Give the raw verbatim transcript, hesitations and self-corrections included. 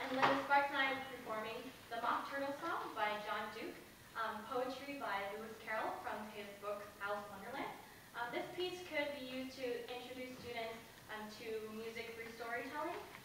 and Linda Sparks and I will be performing The Mock Turtle Song by John Duke, um, poetry by Lewis Carroll from his book Alice in Wonderland. Uh, this piece could be used to introduce students um, to music through storytelling.